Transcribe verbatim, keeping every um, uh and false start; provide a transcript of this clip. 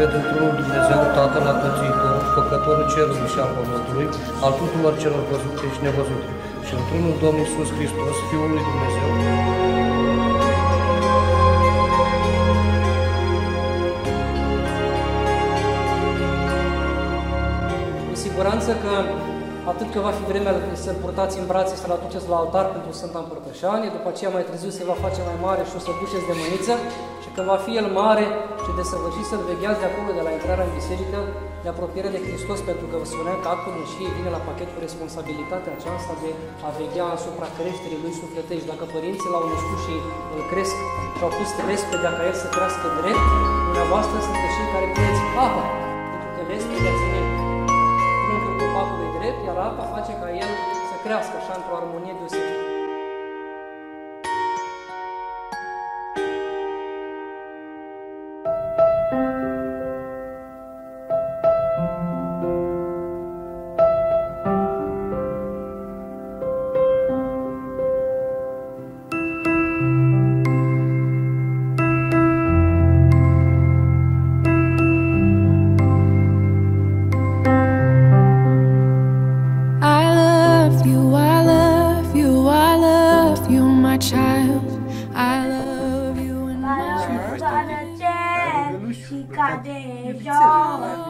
cred într-unul Dumnezeu, Tatăl Atotțiitor, Făcătorul cerului și al pământului, al tuturor celor văzute și nevăzute, și într-unul Domn Iisus Hristos, Fiul lui Dumnezeu. Cu siguranță că atât că va fi vremea să-L purtați în brațe, să-L aduceți la altar pentru Sfânta Împărtășanie, după aceea mai târziu se va face mai mare și o să duceți de mâniță, și când va fi El mare și desăvârșit, să-L vegheați de acolo, de la intrarea în biserică, de apropiere de Hristos, pentru că vă spuneam că actul Mânșiei vine la pachet cu responsabilitatea aceasta de a veghea asupra creșterii Lui sufletești. Dacă părinții L-au născut și Îl cresc și au pus lespedea ca El să crească drept, dumneavoastră sunteți cei care puneți apa, pentru că lespedea ține trunchiul copacului drept, iar apa face ca el să crească așa într-o armonie deosebită. Și cade jos.